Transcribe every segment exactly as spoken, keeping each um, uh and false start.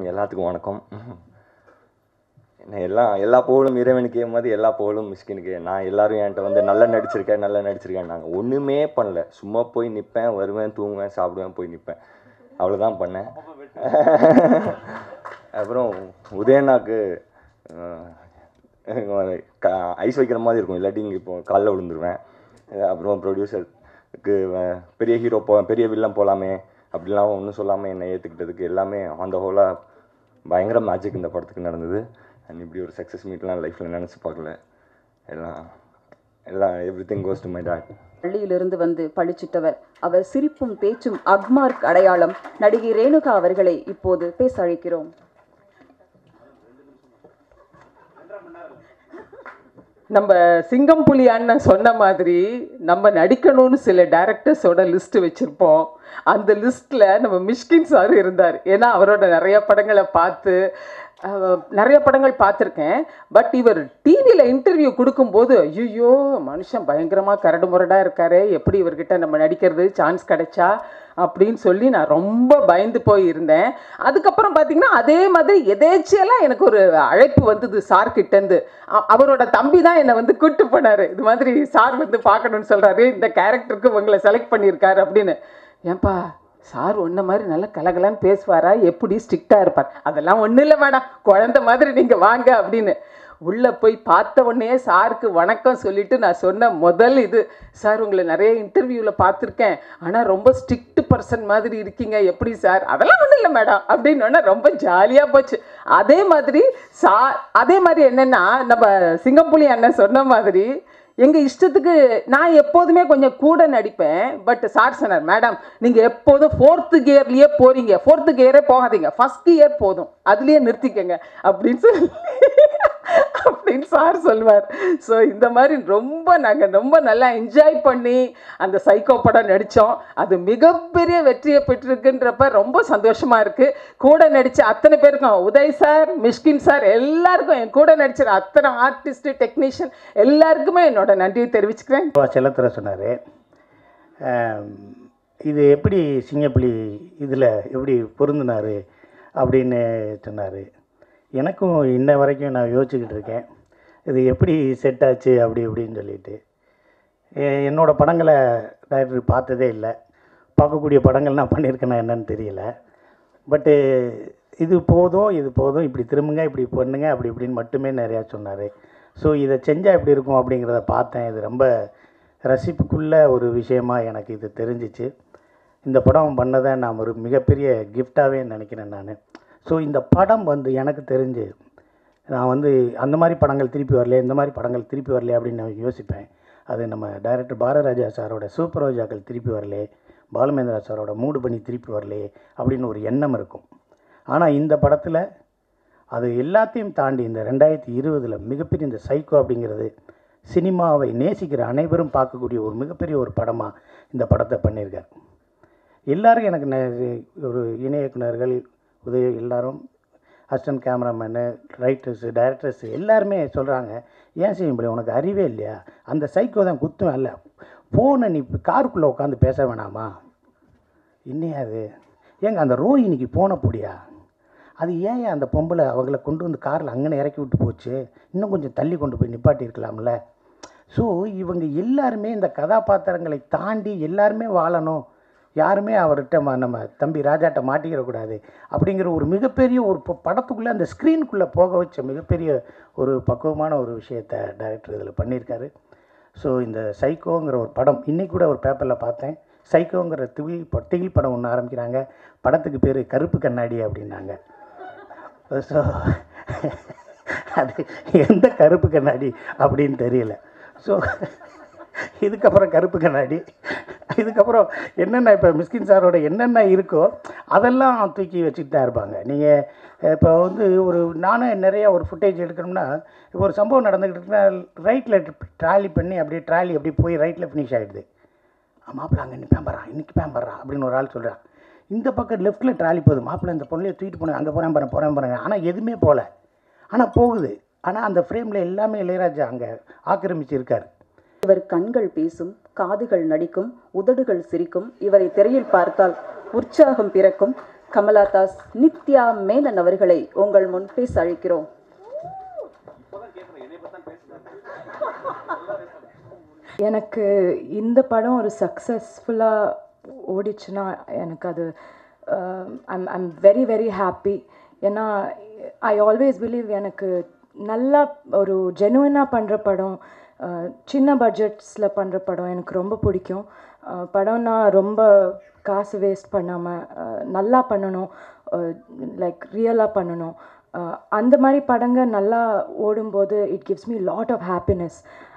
எல்லாத்துக்கும் வணக்கம். என்ன எல்லா எல்லா புகழும் இறைவனுக்கே மாதிரி எல்லா புகழும் மிஸ்கினுக்கு. நான் எல்லாரும் என்கிட்ட வந்து நல்லா நடிச்சிருக்கேன் நல்லா நடிச்சிருக்கேன் நாங்கள் ஒன்றுமே பண்ணல. சும்மா போய் நிற்பேன், வருவேன், தூங்குவேன், சாப்பிடுவேன், போய் நிற்பேன், அவ்வளோதான் பண்ணேன். அப்புறம் உதயனாக்கு ஐஸ் வைக்கிற மாதிரி இருக்கும், இல்லாட்டி இங்கே இப்போ காலைல விழுந்துருவேன். அப்புறம் ப்ரொடியூசருக்கு பெரிய ஹீரோ போ பெரிய வில்லன் போகலாமே அப்படிலாம் ஒன்றும் சொல்லாமல் என்னை ஏற்றுக்கிட்டதுக்கு எல்லாமே அந்த ஹோலாக பயங்கர மேஜிக் இந்த படத்துக்கு நடந்தது. அண்ட் இப்படி ஒரு சக்ஸஸ் மீட்லாம் லைஃப்பில் நினச்சி பார்க்கல. எல்லாம் எல்லாம் everything goes to my dad. பள்ளியிலிருந்து வந்து பழிச்சிட்டவர், அவர் சிரிப்பும் பேச்சும் அக்மார்க் அடையாளம் நடிகை ரேணுகா அவர்களை இப்போது பேச அழைக்கிறோம். நம்ம சிங்கம்புலி அண்ணன் சொன்ன மாதிரி நம்ம நடிக்கணும்னு சில டைரக்டர்ஸோட லிஸ்ட் வச்சுருப்போம். அந்த லிஸ்ட்டில் நம்ம மிஷ்கின் சார் இருந்தார். ஏன்னா அவரோட நிறைய படங்களை பார்த்து நிறைய படங்கள் பார்த்துருக்கேன். பட் இவர் டிவியில் இன்டர்வியூ கொடுக்கும்போது ஐயோ மனுஷன் பயங்கரமாக கரடு முரடாக இருக்காரு, எப்படி இவர்கிட்ட நம்ம நடிக்கிறது சான்ஸ் கிடைச்சா அப்படின்னு சொல்லி நான் ரொம்ப பயந்து போய் இருந்தேன். அதுக்கப்புறம் பார்த்திங்கன்னா அதே மாதிரி எதேச்சியெல்லாம் எனக்கு ஒரு அழைப்பு வந்தது சார்கிட்டேருந்து. அவரோட தம்பி தான் என்னை வந்து கூப்பிட்டு போனார். இது மாதிரி சார் வந்து பார்க்கணுன்னு சொல்கிறாரு, இந்த கேரக்டருக்கு உங்களை செலக்ட் பண்ணியிருக்காரு அப்படின்னு. ஏன்பா சார் ஒன்றை மாதிரி நல்லா கலகலான்னு பேசுவாரா, எப்படி ஸ்ட்ரிக்டாக இருப்பார்? அதெல்லாம் ஒன்றும் இல்லை மேடம், குழந்த மாதிரி நீங்கள் வாங்க அப்படின்னு. உள்ளே போய் பார்த்த உடனே சாருக்கு வணக்கம் சொல்லிவிட்டு நான் சொன்ன முதல் இது, சார் உங்களை நிறைய இன்டர்வியூவில் பார்த்துருக்கேன், ஆனால் ரொம்ப ஸ்ட்ரிக்ட் பர்சன் மாதிரி இருக்கீங்க, எப்படி சார்? அதெல்லாம் ஒன்றும் இல்லை மேடம் அப்படின்னு ரொம்ப ஜாலியாக போச்சு. அதே மாதிரி சா அதே மாதிரி என்னென்னா நம்ம சிங்கம்புலி அண்ணன் சொன்ன மாதிரி எங்கள் இஷ்டத்துக்கு நான் எப்போதுமே கொஞ்சம் கூட நடிப்பேன். பட் சார் சொன்னார், மேடம் நீங்கள் எப்போதும் ஃபோர்த்து கியர்லேயே போகிறீங்க, ஃபோர்த்து கியரே போகாதீங்க, ஃபஸ்ட் கியர் போதும், அதுலேயே நிறுத்திக்கங்க அப்படின்னு சொல்லி அப்படின்னு சார் சொல்லுவார். ஸோ இந்த மாதிரி ரொம்ப நாங்கள் ரொம்ப நல்லா என்ஜாய் பண்ணி அந்த சைக்கோ படம் நடித்தோம். அது மிகப்பெரிய வெற்றியை பெற்றிருக்குன்றப்ப ரொம்ப சந்தோஷமாக இருக்குது. கூட நடித்த அத்தனை பேருக்கும், உதய் சார், மிஷ்கின் சார், எல்லாருக்கும், என் கூட நடிச்சிட அத்தனை ஆர்டிஸ்ட்டு டெக்னீஷியன் எல்லாருக்குமே என்னோட நன்றியை தெரிவிச்சுக்கிறேன். செல்லத்துறை சொன்னார், இது எப்படி சிங்கப்புலி இதில் எப்படி பொருந்தினார் அப்படின்னு சொன்னார். எனக்கும் இன்ன வரைக்கும் நான் யோசிச்சுக்கிட்டு இருக்கேன், இது எப்படி செட் ஆச்சு அப்படி இப்படின்னு சொல்லிட்டு. என்னோடய படங்களை டைரக்டர் பார்த்ததே இல்லை, பார்க்கக்கூடிய படங்கள் நான் பண்ணியிருக்கேன்னா என்னன்னு தெரியல. பட்டு இது போதும் இது போதும், இப்படி திரும்புங்க, இப்படி பண்ணுங்க, அப்படி இப்படின்னு மட்டுமே நிறையா சொன்னார். ஸோ இதை செஞ்சால் எப்படி இருக்கும் அப்படிங்கிறத பார்த்தேன். இது ரொம்ப ரசிப்புக்குள்ள ஒரு விஷயமாக எனக்கு இது தெரிஞ்சிச்சு. இந்த படம் பண்ணதை நான் ஒரு மிகப்பெரிய கிஃப்டாகவே நினைக்கிறேன் நான். ஸோ இந்த படம் வந்து எனக்கு தெரிஞ்சு நான் வந்து அந்த மாதிரி படங்கள் திருப்பி வரலையே, இந்த மாதிரி படங்கள் திருப்பி வரலையே அப்படின்னு நான் யோசிப்பேன். அது நம்ம டைரக்டர் பாரதிராஜா சாரோட சூப்பர் ரோஜாக்கள் திருப்பி வரலையே, பாலுமேந்திரா சாரோட மூடு பண்ணி திருப்பி வரலையே அப்படின்னு ஒரு எண்ணம் இருக்கும். ஆனால் இந்த படத்தில் அது எல்லாத்தையும் தாண்டி இந்த ரெண்டாயிரத்தி இருபதில் மிகப்பெரிய இந்த சைக்கோ அப்படிங்கிறது சினிமாவை நேசிக்கிற அனைவரும் பார்க்கக்கூடிய ஒரு மிகப்பெரிய ஒரு படமாக இந்த படத்தை பண்ணியிருக்கார். எல்லோரும் எனக்கு ஒரு இணை இயக்குநர்கள் உதவி எல்லாரும் அசிஸ்டன்ட் கேமராமேனு ரைட்டர்ஸு டைரக்டர்ஸு எல்லாருமே சொல்கிறாங்க, ஏன் சிங்கம்புலி உனக்கு அறிவே இல்லையா, அந்த சைக்கோ தான் குத்தும் இல்லை, ஃபோனை நீ காருக்குள்ளே உட்காந்து பேச வேணாமா, இன்னையா அது ஏங்க அந்த ரோஹினிக்கு போன போடியா, அது ஏன் அந்த பொம்பளை அவங்கள கொண்டு வந்து காரில் அங்கே இறக்கி விட்டு போச்சு, இன்னும் கொஞ்சம் தள்ளி கொண்டு போய் நிப்பாட்டி இருக்கலாம்ல. ஸோ இவங்க எல்லாருமே இந்த கதாபாத்திரங்களை தாண்டி எல்லாருமே வாழணும், யாருமே அவர்கிட்ட நம்ம தம்பி ராஜாட்ட மாட்டிக்கிறக்கூடாது அப்படிங்கிற ஒரு மிகப்பெரிய ஒரு படத்துக்குள்ளே அந்த ஸ்க்ரீனுக்குள்ளே போக வச்ச மிகப்பெரிய ஒரு பக்குவமான ஒரு விஷயத்தை டைரக்டர் இதில் பண்ணியிருக்காரு. ஸோ இந்த சைக்கோங்கிற ஒரு படம் இன்றைக்கி கூட ஒரு பேப்பரில் பார்த்தேன், சைக்கோங்கிற திகில் திகில் படம் ஒன்று ஆரம்பிக்கிறாங்க, படத்துக்கு பேர் கருப்பு கண்ணாடி அப்படின்னாங்க. ஸோ அது எந்த கருப்பு கண்ணாடி அப்படின்னு தெரியல. ஸோ இதுக்கப்புறம் கருப்பு கண்ணாடி, இதுக்கப்புறம் என்னென்ன இப்போ மிஸ்கின் சாரோட என்னென்ன இருக்கோ அதெல்லாம் தூக்கி வச்சுட்டு தான் இருப்பாங்க. நீங்கள் இப்போ வந்து ஒரு நானும் நிறையா ஒரு ஃபுட்டேஜ் எடுக்கணும்னா, இப்போ ஒரு சம்பவம் நடந்துக்கிட்டு இருக்குன்னா ரைட்டில் ட்ராலி பண்ணி அப்படியே ட்ராலி அப்படி போய் ரைட்டில் ஃபினிஷ் ஆகிடுது, மாப்பிள்ள அங்கே இன்னைக்கு பேம்பறான் இன்னைக்கு பேம்பறான் அப்படின்னு ஒரு ஆள் சொல்கிறான். இந்த பக்கம் லெஃப்ட்டில் ட்ராலி போகுது, மாப்பிள்ளை இந்த பொருளையை தூக்கிட்டு போனேன், அங்கே போகிறேன் போகிறேன் போகிறேன் போகிறேன் ஆனால் எதுவுமே போகல, ஆனால் போகுது. ஆனால் அந்த ஃப்ரேமில் எல்லாமே இளையராஜா அங்கே ஆக்கிரமிச்சிருக்கார். இவர் கண்கள் பேசும், காதுகள் நடிக்கும், உதடுகள் சிரிக்கும். இவரை திரையில் பார்த்தால் உற்சாகம் பிறக்கும். Kamala தாஸ் நித்யா மேனன் அவர்களை உங்கள் முன் பேச அழைக்கிறோம். எனக்கு இந்த படம் ஒரு சக்ஸஸ்ஃபுல்லாக ஓடிச்சுன்னா எனக்கு அது I'm I'm very very happy. ஏன்னா ஐ ஆல்வேஸ் பிலீவ் எனக்கு நல்லா ஒரு ஜெனுவனாக பண்ணுற படம், சின்ன பட்ஜெட்ஸில் பண்ணுற படம் எனக்கு ரொம்ப பிடிக்கும். படம்னா ரொம்ப காசு வேஸ்ட் பண்ணாமல் நல்லா பண்ணணும், லைக் ரியலாக பண்ணணும். அந்த மாதிரி படங்கள் நல்லா ஓடும்போது it gives me lot of happiness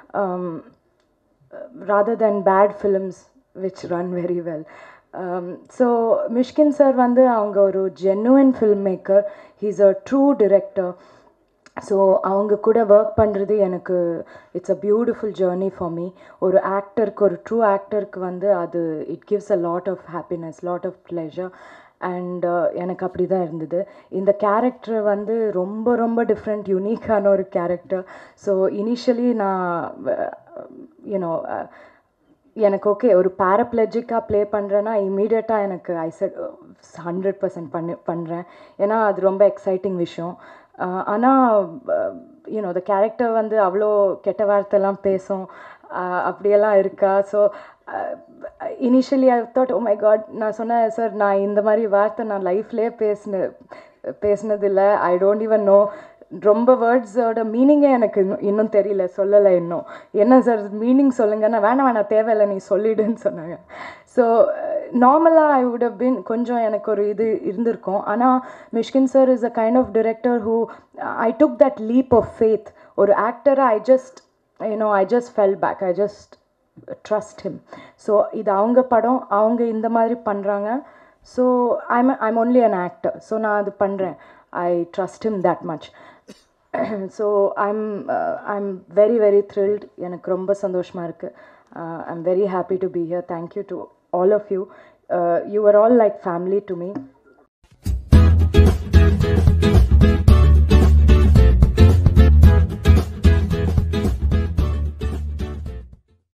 rather than bad films which run very well. Um, so Mysskin sir வந்து அவங்க ஒரு genuine filmmaker, he's a true director. So அவங்க கூட ஒர்க் பண்ணுறது எனக்கு it's a beautiful journey for me. ஒரு ஆக்டருக்கு, ஒரு ட்ரூ ஆக்டருக்கு வந்து அது it gives a lot of happiness, lot of pleasure. And எனக்கு அப்படி தான் இருந்தது. இந்த கேரக்டர் வந்து ரொம்ப ரொம்ப டிஃப்ரெண்ட், யூனிக்கான ஒரு கேரக்டர். ஸோ இனிஷியலி நான் யூனோ எனக்கு ஓகே ஒரு பேரப்ளெஜிக்காக ப்ளே பண்ணுறேன்னா இமீடியட்டாக எனக்கு ஐ செட் ஹண்ட்ரட் பர்சன்ட் பண்ணி பண்ணுறேன். ஏன்னா அது ரொம்ப எக்ஸைட்டிங் விஷயம். ஆனால் யூனோ த கேரக்டர் வந்து அவ்வளோ கெட்ட வார்த்தைலாம் பேசும், அப்படியெல்லாம் இருக்கா. So initially I thought oh my god, நான் சொன்னேன் சார் நான் இந்த மாதிரி வார்த்தை நான் லைஃப்லேயே பேசின பேசினதில்லை, ஐ டோன்ட் ஈவன் நோ, ரொம்ப வேர்ட்ஸோட மீனிங்கே எனக்கு இன்னும் இன்னும் தெரியல, சொல்லலை இன்னும். என்ன சார் மீனிங் சொல்லுங்கன்னா வேணாம் வேணாம் தேவையில்லை நீ சொல்லிடுன்னு சொன்னாங்க. ஸோ நார்மலாக ஐ வுட் ஹவ் பின் கொஞ்சம் எனக்கு ஒரு இது இருந்திருக்கும். ஆனால் Mysskin sir is a kind of director who I took that leap of faith. ஒரு ஆக்டரை I just you know I just fell back, I just trust him. So இது அவங்க படம், அவங்க இந்த மாதிரி பண்ணுறாங்க. So I'm I'm only an actor. So நான் அது பண்ணுறேன், I trust him that much. So I'm I'm very very thrilled. எனக்கு ரொம்ப சந்தோஷமாக இருக்குது. I'm very happy to be here. Thank you to all of you. Uh, you were all like family to me.